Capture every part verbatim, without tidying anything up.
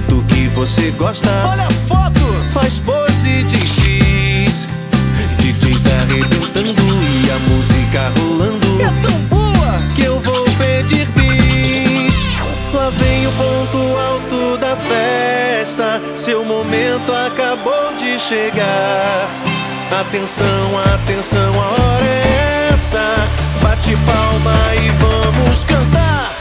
jeito que você gosta. Olha a foto! Faz pose de X. D J tá arrebentando e a música rolando. É tão boa que eu vou pedir bis. Lá vem o ponto alto da festa. Seu momento acabou de chegar. Atenção, atenção, a hora é essa. Bate palma e vamos cantar.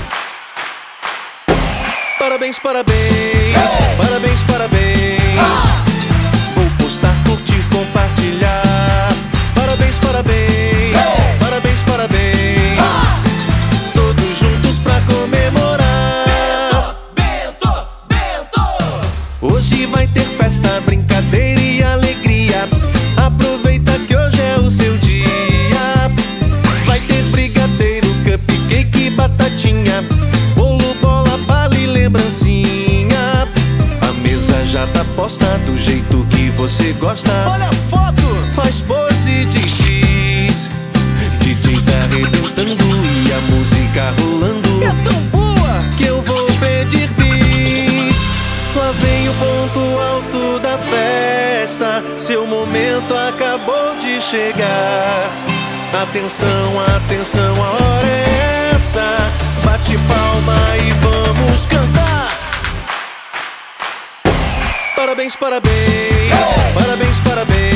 Parabéns, parabéns, hey! Parabéns, parabéns. ah! Vou postar, curtir, compartilhar. Parabéns, parabéns, hey! Parabéns, parabéns. ah! Todos juntos pra comemorar. Bento, Bento, Bento. Hoje vai ter festa, brincadeira e alegria. Aproveita que hoje é o seu dia. Vai ter brigadeiro, cupcake, batatinha, bolo, bola, bala e lembrancinha. A mesa já tá posta do jeito que você gosta. Olha a foto! Faz pose de X. D J tá arrebentando e a música rolando. É tão boa que eu vou pedir bis. Lá vem o ponto alto da festa. Seu momento acabou de chegar. Atenção, atenção, a hora é essa. Bate palma e vamos cantar. Parabéns, parabéns, hey! Parabéns, parabéns.